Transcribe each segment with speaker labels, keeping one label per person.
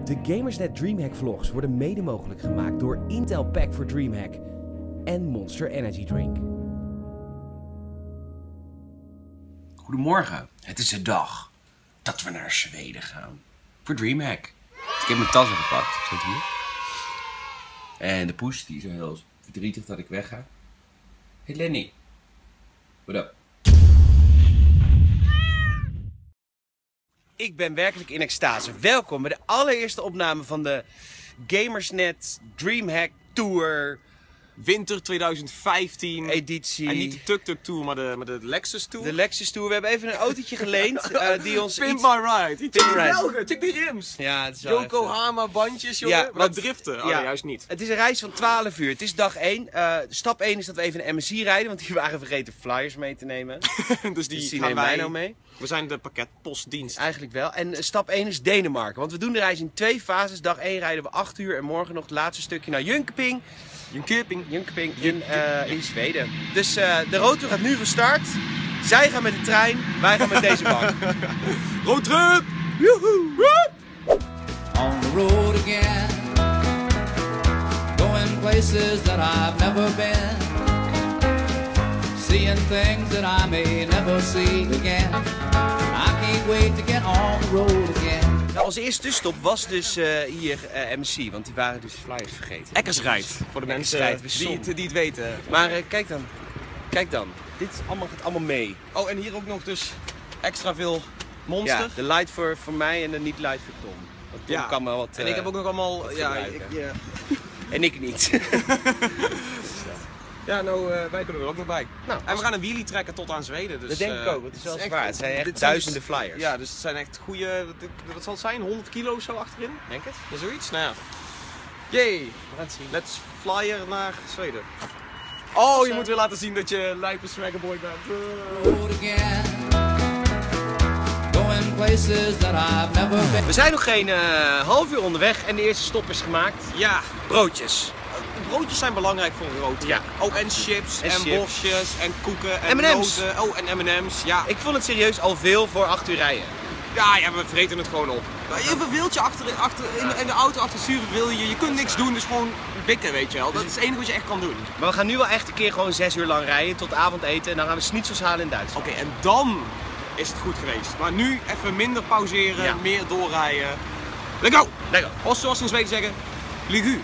Speaker 1: De Gamersnet DreamHack vlogs worden mede mogelijk gemaakt door Intel Pack voor DreamHack en Monster Energy Drink. Goedemorgen, het is de dag dat we naar Zweden gaan voor DreamHack. Ik heb mijn tas gepakt, zit hier. En de poes die is heel verdrietig dat ik wegga. Hey Lenny, what up? Ik ben werkelijk in extase. Welkom bij de allereerste opname van de Gamersnet DreamHack Tour
Speaker 2: Winter 2015
Speaker 1: editie.
Speaker 2: En niet de Tuk-Tuk Tour, maar de Lexus Tour.
Speaker 1: De Lexus Tour. We hebben even een autootje geleend die ons
Speaker 2: Pimp my ride. Check die velgen, check die rims.
Speaker 1: Ja, het is wel
Speaker 2: Yokohama bandjes, jongen.
Speaker 1: Ja,
Speaker 2: maar driften. Oh,
Speaker 1: ja,
Speaker 2: nee, juist niet.
Speaker 1: Het is een reis van 12 uur. Het is dag 1. Stap 1 is dat we even een MSI rijden, want die waren vergeten flyers mee te nemen.
Speaker 2: Dus die gaan
Speaker 1: nemen wij
Speaker 2: wij
Speaker 1: nou mee.
Speaker 2: We zijn de pakketpostdienst.
Speaker 1: Eigenlijk wel. En stap 1 is Denemarken. Want we doen de reis in 2 fases. Dag 1 rijden we 8 uur en morgen nog het laatste stukje naar Jönköping in Zweden. Dus de roadtour gaat nu van start. Zij gaan met de trein, wij gaan met deze bak.
Speaker 2: Roadtrip!
Speaker 1: Woehoe!
Speaker 3: On the road again, going places that I've never been, seeing things that I may never see again. I can't wait to get on the road again.
Speaker 1: Nou, onze eerste tussenstop was dus hier MC, want die waren dus flyers vergeten.
Speaker 2: Eckersrijd. Voor de mensen die het weten.
Speaker 1: Maar kijk dan. Dit gaat allemaal mee.
Speaker 2: Oh, en hier ook nog dus extra veel Monster.
Speaker 1: Ja, de light voor mij en de niet light voor Tom. Want Tom kan wel wat.
Speaker 2: En ik heb ook nog allemaal.
Speaker 1: En ik niet.
Speaker 2: Ja, nou, wij kunnen er ook nog bij.
Speaker 1: Nou,
Speaker 2: en we gaan een wheelie trekken tot aan Zweden. Dus,
Speaker 1: dat denk ik ook, want het is wel zwaar. Het zijn echt duizenden flyers.
Speaker 2: Ja, dus het zijn echt goede, wat zal het zijn, 100 kilo zo achterin?
Speaker 1: Denk het?
Speaker 2: Ja, zoiets? Nou ja. Yay!
Speaker 1: We gaan het zien.
Speaker 2: Let's flyer naar Zweden. Oh, je moet weer laten zien dat je lijpe swaggerboy bent.
Speaker 3: Road again, going places that I've never been.
Speaker 1: We zijn nog geen half uur onderweg en de eerste stop is gemaakt.
Speaker 2: Ja,
Speaker 1: Broodjes.
Speaker 2: broodjes zijn belangrijk voor een roadtrip.
Speaker 1: Ja.
Speaker 2: Oh, en chips, en
Speaker 1: chips.
Speaker 2: bosjes, en koeken, en
Speaker 1: M&M's.
Speaker 2: noten. Oh, en M&M's, ja.
Speaker 1: Ik vond het serieus al veel voor 8 uur rijden.
Speaker 2: Ja, we vreten het gewoon op. Je verveelt je in de auto achter het stuur verveel je. Je kunt niks doen, dus gewoon bikken, weet je wel. Dat is het enige wat je echt kan doen.
Speaker 1: Maar we gaan nu wel echt een keer gewoon 6 uur lang rijden tot avondeten en dan gaan we schnitzels halen in Duitsland.
Speaker 2: Oké, en dan is het goed geweest. Maar nu even minder pauzeren,
Speaker 1: Ja.
Speaker 2: meer doorrijden. Let's go!
Speaker 1: Lekker.
Speaker 2: Of zoals ze in Zweden zeggen, ligu.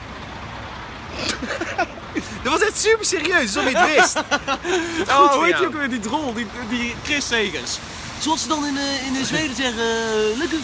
Speaker 1: Dat was echt super serieus, alsof je het wist.
Speaker 2: Oh, hoe heet je ook weer, die drol, die Chris Segers. Zoals ze dan in Zweden zeggen, lekker.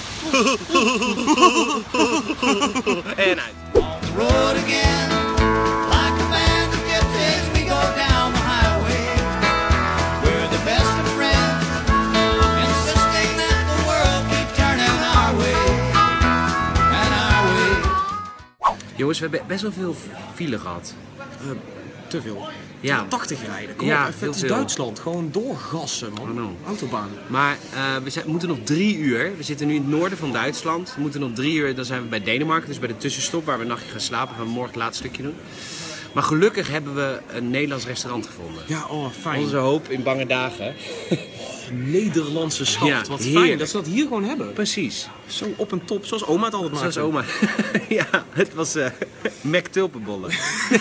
Speaker 1: En uit.
Speaker 3: On the road again, like a band of gypsies, we go down the highway. We're the best of friends, insisting that the world keep turning our way and our way.
Speaker 1: Jongens, we hebben best wel veel file gehad.
Speaker 2: Te veel.
Speaker 1: Ja.
Speaker 2: 80 rijden. Kom
Speaker 1: Ja,
Speaker 2: op, even.
Speaker 1: heel
Speaker 2: Het is
Speaker 1: veel.
Speaker 2: Duitsland. Gewoon doorgassen, man.
Speaker 1: I know.
Speaker 2: Autobaan.
Speaker 1: Maar we moeten nog 3 uur. We zitten nu in het noorden van Duitsland. We moeten nog 3 uur, dan zijn we bij Denemarken. Dus bij de tussenstop waar we een nachtje gaan slapen. Gaan we morgen het laatste stukje doen. Maar gelukkig hebben we een Nederlands restaurant gevonden.
Speaker 2: Ja, oh, fijn.
Speaker 1: Onze hoop in bange dagen.
Speaker 2: Nederlandse schat.
Speaker 1: Ja,
Speaker 2: Wat
Speaker 1: heerlijk.
Speaker 2: fijn dat ze dat hier gewoon hebben.
Speaker 1: Precies.
Speaker 2: Zo op en top, zoals oma het altijd maakte.
Speaker 1: Zoals oma. Ja, het was Mac-tulpenbollen.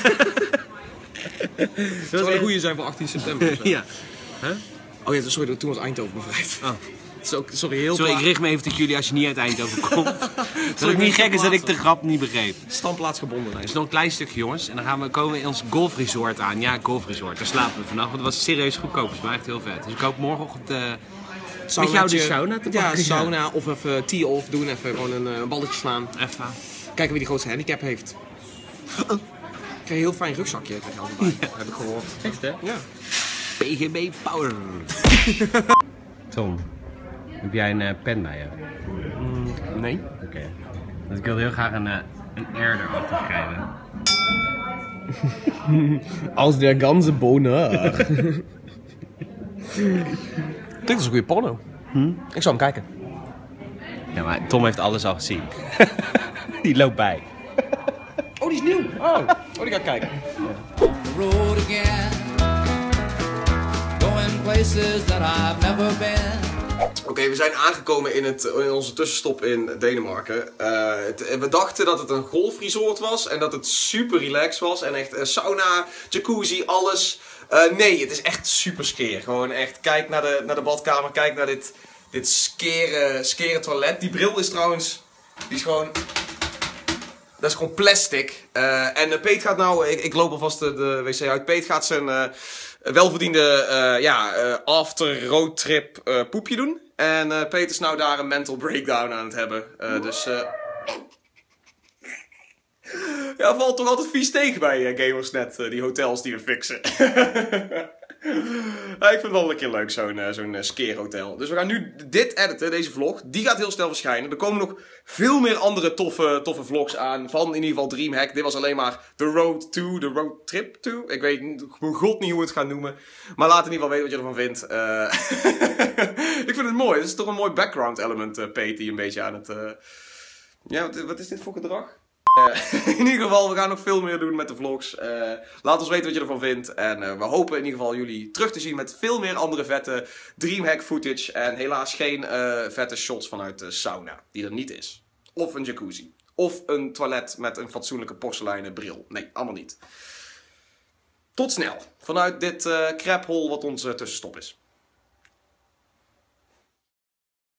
Speaker 2: Dat zou wel een goede zijn voor 18 september. of zo.
Speaker 1: Ja. Huh?
Speaker 2: Oh ja, sorry, toen was Eindhoven bevrijd.
Speaker 1: Oh.
Speaker 2: Sorry, heel
Speaker 1: Sorry, ik richt me even tot jullie als je niet uit Eindhoven komt. Wat ik niet gek is dat ik de grap niet begreep.
Speaker 2: Standplaatsgebonden.
Speaker 1: Het is nog een klein stukje, jongens. En dan komen we in ons golfresort aan. Ja, golfresort. Daar slapen we vannacht. Want het was serieus goedkoop. Het is maar echt heel vet. Dus ik hoop morgenochtend met jou de sauna te
Speaker 2: Ja,
Speaker 1: pakken.
Speaker 2: sauna of even tee-off doen. Even gewoon een balletje slaan.
Speaker 1: Even.
Speaker 2: Kijken wie die grootste handicap heeft. Ik krijg een heel fijn rugzakje tegen erbij. Heb ik gehoord.
Speaker 1: Echt, hè?
Speaker 2: Ja.
Speaker 1: PGB Power. Tom, heb jij een pen bij je?
Speaker 2: Nee.
Speaker 1: Oké. Want ik wilde heel graag een R erachter schrijven.
Speaker 2: Als der ganze Boner. Klinkt als een goede porno. Ik zal hem kijken.
Speaker 1: Ja, maar Tom heeft alles al gezien. Die loopt bij.
Speaker 2: Oh, die is nieuw. Oh, die ga ik kijken.
Speaker 3: On the road again, going places that I've never been,
Speaker 2: Oké, we zijn aangekomen in onze tussenstop in Denemarken. We dachten dat het een golfresort was en dat het super relaxed was. En echt sauna, jacuzzi, alles. Nee, het is echt super skeer. Gewoon echt, kijk naar de badkamer, kijk naar dit skere toilet. Die bril is trouwens, die is gewoon... Dat is gewoon plastic. En Peet gaat nou, ik loop alvast de wc uit. Peet gaat zijn welverdiende after roadtrip poepje doen. En Peet is nou daar een mental breakdown aan het hebben. Ja, valt toch altijd vies tegen bij Gamersnet, die hotels die we fixen. Ja, ik vind het wel een keer leuk, zo'n skeerhotel. Dus we gaan nu dit editen, deze vlog. Die gaat heel snel verschijnen. Er komen nog veel meer andere toffe vlogs aan. Van in ieder geval Dreamhack. Dit was alleen maar The Road Trip to. Ik weet mijn god niet hoe we het gaan noemen. Maar laat in ieder geval weten wat je ervan vindt. Ik vind het mooi. Het is toch een mooi background element, Pete, die een beetje aan het... Ja, wat is dit voor gedrag? In ieder geval, we gaan nog veel meer doen met de vlogs. Laat ons weten wat je ervan vindt. En we hopen in ieder geval jullie terug te zien met veel meer andere vette Dreamhack footage. En helaas geen vette shots vanuit de sauna, die er niet is. Of een jacuzzi. Of een toilet met een fatsoenlijke porseleinen bril. Nee, allemaal niet. Tot snel. Vanuit dit craphole wat onze tussenstop is.